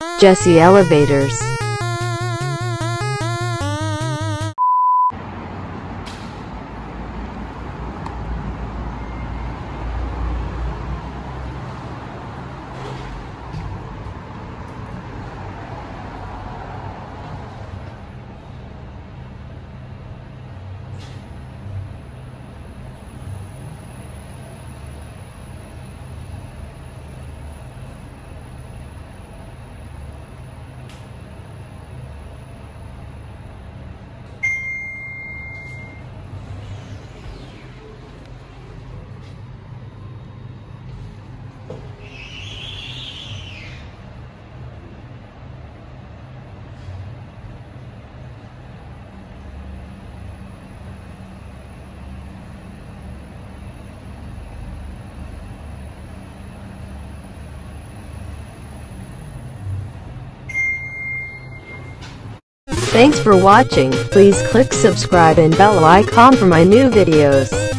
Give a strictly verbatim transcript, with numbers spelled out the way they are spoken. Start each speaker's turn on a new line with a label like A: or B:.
A: Jesse Elevators. Thanks for watching. Please click subscribe and bell icon for my new videos.